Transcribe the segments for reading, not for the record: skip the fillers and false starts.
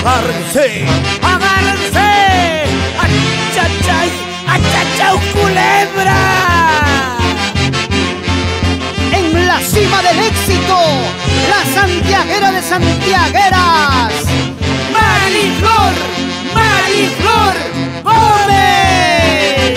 agárrense, agárrense. ¡Achachay! ¡Achachau, culebra! En la cima del éxito, la santiaguera de santiagueras, Mariflor, Mariflor Gómez.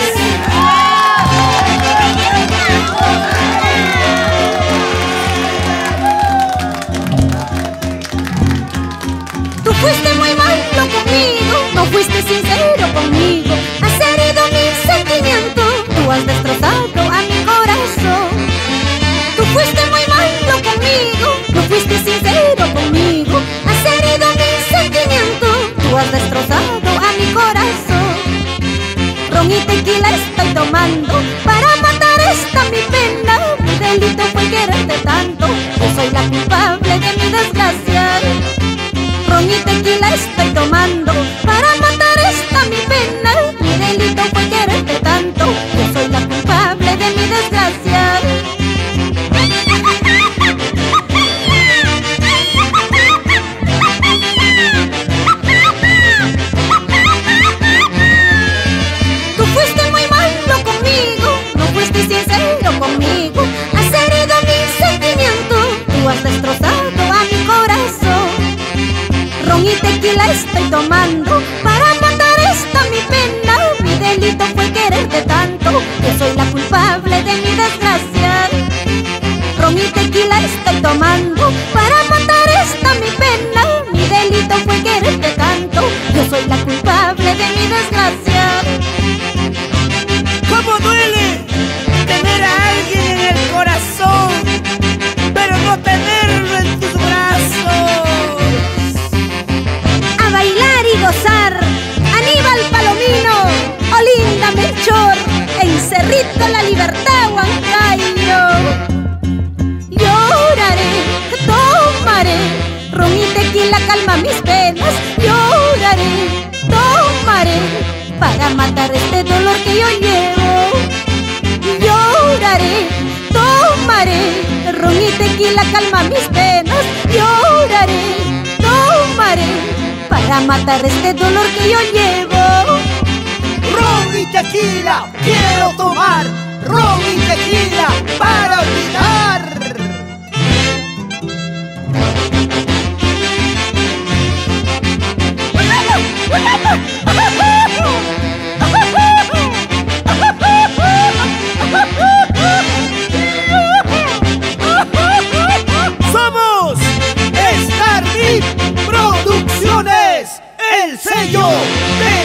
Tú fuiste muy malo conmigo, no fuiste sincero conmigo, has herido mis sentimientos, tú has destrozado a mi corazón. Tú fuiste muy malo conmigo, no fuiste sincero conmigo, has herido mis sentimientos, tú has destrozado a mi corazón. Ron y tequila estoy tomando para matar esta mi pena, mi delito fue quererte tanto, yo soy la culpable de mi desgracia. Ron y tequila estoy tomando para matar esta mi pena, mi delito fue quererte tanto, yo soy la culpable de mi desgracia. Tú fuiste muy malo conmigo, no fuiste sincero conmigo, has herido mis sentimientos, tú has destrozado a mi corazón. Ron y tequila estoy tomando para matar esta mi pena, mi delito fue quererte tanto, yo soy la culpable de mi desgracia. Ron y tequila estoy tomando para matar esta mi pena, mi delito fue quererte tanto, yo soy la culpable de mi desgracia. ¿Cómo duele tener a alguien en el corazón, pero no tenerlo en tus brazos? A bailar y gozar, Aníbal Palomino, Olinda Melchor, en Cerrito La Libertad, Huancayo. Lloraré, tomaré, ron y tequila calma mis penas. Lloraré, tomaré, para matar este dolor que yo llevo. Lloraré, tomaré, ron y tequila calma mis penas. Lloraré, tomaré, para matar este dolor que yo llevo. ron y tequila quiero tomar, ron y tequila para olvidar. Somos Star Producciones, el sello de